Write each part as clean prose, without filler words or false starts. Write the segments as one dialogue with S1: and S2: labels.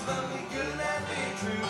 S1: love me good and be true.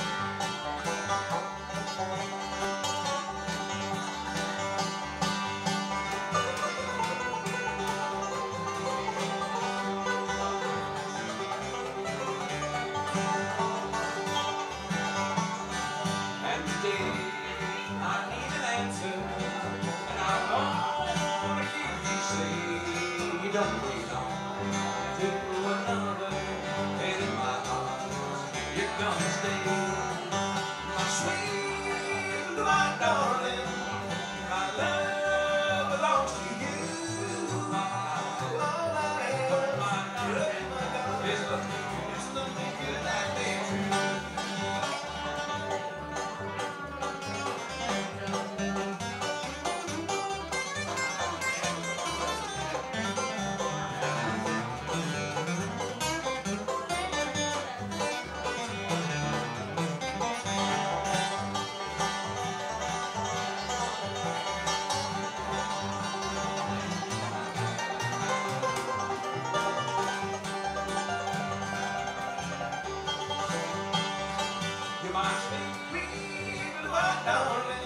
S1: And today I need an answer, and I wanna hear you say you don't belong to another, and in my arms you're gonna stay. My sweet, my darling, my love belongs to you. All I ever, my darling, is love me good and be true. You're my sweet, my darling.